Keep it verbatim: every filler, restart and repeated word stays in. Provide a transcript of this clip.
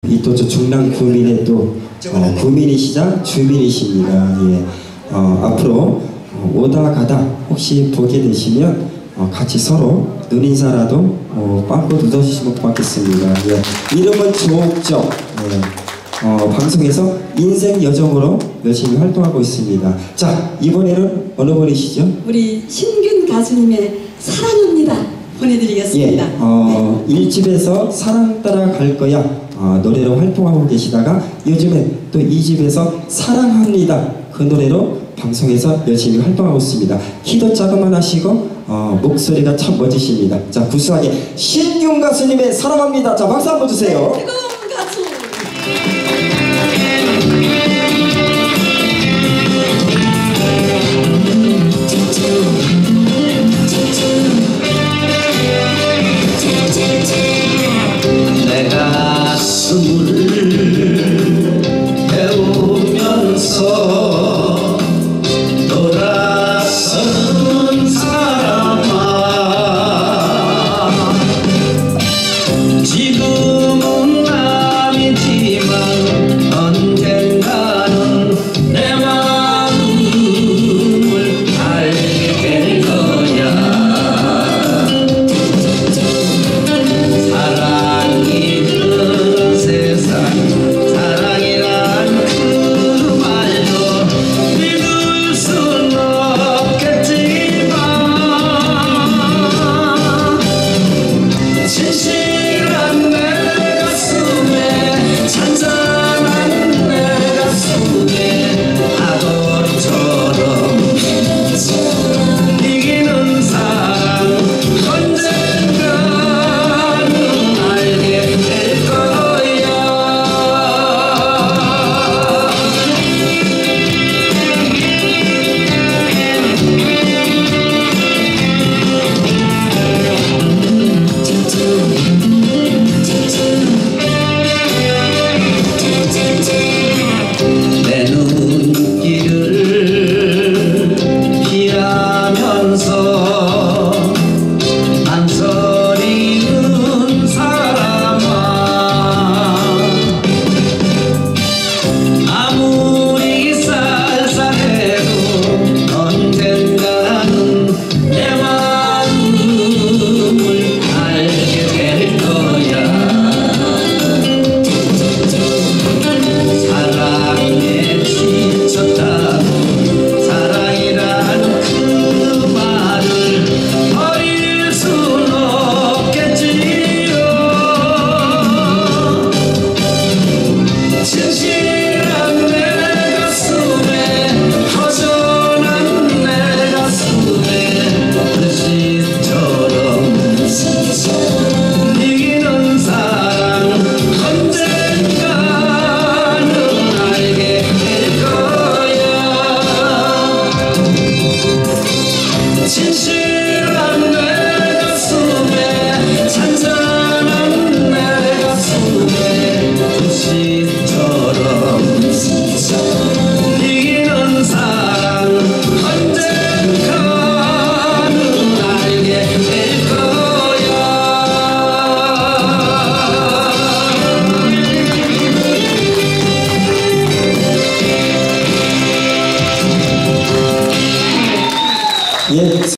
이 또 저 중랑 구민의 또 어, 구민이시자 주민이십니다. 예. 어, 앞으로 어, 오다 가다 혹시 보게 되시면 어, 같이 서로 눈인사라도 어, 빵꾸 뜯어주시면 고맙겠습니다. 예. 이름은 조옥적. 예. 어, 방송에서 인생 여정으로 열심히 활동하고 있습니다. 자, 이번에는 어느 분이시죠? 우리 신균 가수님의 사랑합니다 보내드리겠습니다. 예, 어, 네. 일 집에서 사랑 따라 갈 거야 어, 노래로 활동하고 계시다가 요즘에 또 이 집에서 사랑합니다 그 노래로 방송에서 열심히 활동하고 있습니다. 키도 자그만 하시고 어, 목소리가 참 멋지십니다. 자, 구수하게 신균 가수님의 사랑합니다. 자, 박수 한번 주세요. 네,